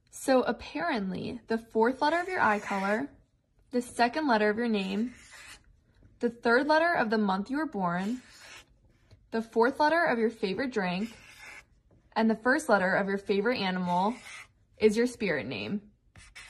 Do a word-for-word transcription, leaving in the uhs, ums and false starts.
So apparently, the fourth letter of your eye color, the second letter of your name, the third letter of the month you were born, the fourth letter of your favorite drink, and the first letter of your favorite animal is your spirit name.